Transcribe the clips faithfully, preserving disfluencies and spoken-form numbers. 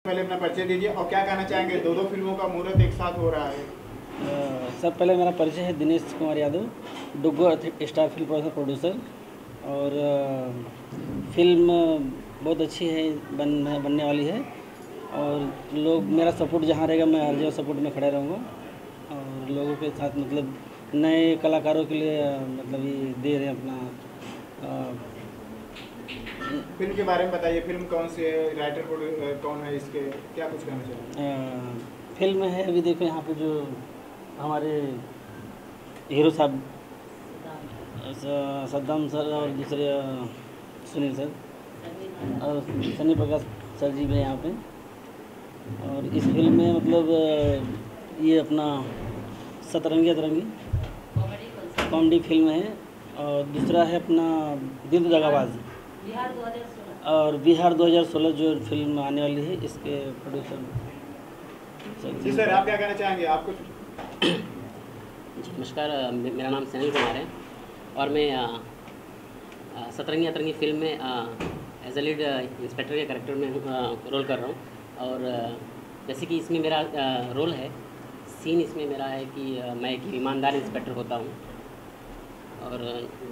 पहले अपना परिचय दीजिए और क्या कहना चाहेंगे, दो दो फिल्मों का मुहूर्त एक साथ हो रहा है। सब पहले मेरा परिचय है Dinesh Kumar Yadav, Duggo star film producer producer और आ, फिल्म बहुत अच्छी है, बन बनने वाली है और लोग मेरा सपोर्ट जहाँ रहेगा मैं हर जगह सपोर्ट में खड़ा रहूँगा और लोगों के साथ मतलब नए कलाकारों के लिए आ, मतलब ये दे रहे हैं अपना। आ, फिल्म के बारे में बताइए, फिल्म कौन सी है, राइटर कौन है इसके, क्या कुछ कहना चाहिए। फिल्म है अभी देखो यहाँ पे जो हमारे हीरो साहब सद्दाम सर और दूसरे सुनील सर और सनी प्रकाश सर जी भी हैं यहाँ पे। और इस फिल्म में मतलब ये अपना सतरंगी अतरंगी कॉमेडी फिल्म है और दूसरा है अपना दिल तो दगाबाज और बिहार दो हज़ार सोलह जो फिल्म आने वाली है इसके प्रोड्यूसर। जी सर, आप क्या कहना चाहेंगे, आप कुछ। जी नमस्कार, मेरा नाम सनी कुमार है और मैं सतरंगी अतरंगी फिल्म में एज ए लीड इंस्पेक्टर के कैरेक्टर में रोल कर रहा हूँ। और जैसे कि इसमें मेरा रोल है, सीन इसमें मेरा है कि मैं एक ईमानदार इंस्पेक्टर होता हूँ और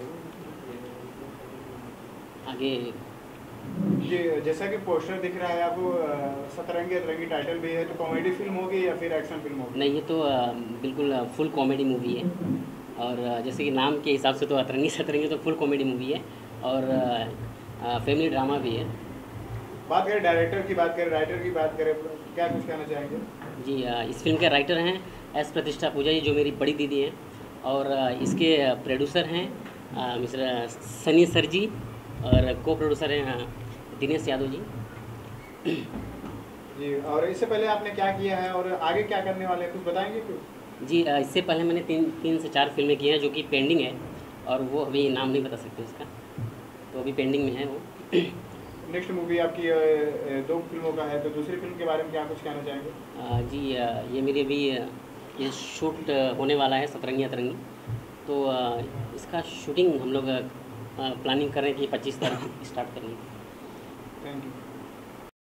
आगे जी जैसा कि पोस्टर दिख रहा है आपको, सतरंगी अतरंगी टाइटल भी है, तो कॉमेडी फिल्म होगी या फिर एक्शन फिल्म होगी? नहीं, ये तो बिल्कुल फुल कॉमेडी मूवी है और जैसे कि नाम के हिसाब से तो अतरंगी सतरंगी तो फुल कॉमेडी मूवी है और फैमिली ड्रामा भी है। बात करें डायरेक्टर की, बात करें राइटर की, बात करें, क्या कुछ कहना चाहेंगे? जी, इस फिल्म के राइटर हैं एस प्रतिष्ठा पूजा जी, जो मेरी बड़ी दीदी हैं, और इसके प्रोड्यूसर हैं मिस्टर सनी सर जी और को प्रोड्यूसर हैं दिनेश यादव जी। जी, और इससे पहले आपने क्या किया है और आगे क्या करने वाले हैं, कुछ बताएंगे कुछ? जी, इससे पहले मैंने तीन तीन से चार फिल्में की हैं जो कि पेंडिंग है और वो अभी नाम नहीं बता सकते उसका, तो अभी पेंडिंग में है वो। नेक्स्ट मूवी आपकी दो फिल्मों का है, तो दूसरी फिल्म के बारे में क्या कुछ कहना चाहेंगे? आ, जी, ये मेरी अभी ये शूट होने वाला है सतरंगी अतरंगी, तो इसका शूटिंग हम लोग प्लानिंग कर रहे हैं कि पच्चीस तारीख स्टार्ट करेंगे। Thank you.